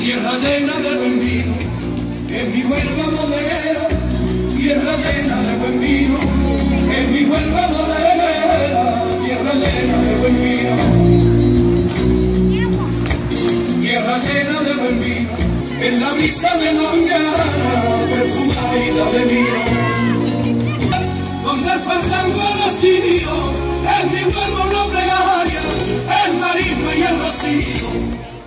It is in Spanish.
tierra llena de buen vino, en mi Huelva bodeguera, tierra llena de buen vino, en mi Huelva bodeguera, tierra llena de buen vino, tierra llena de buen vino, en la brisa de la mañana, perfumadita de vino, donde el fandango nacido, en mi Huelva una plegaria, el marino y el rocío.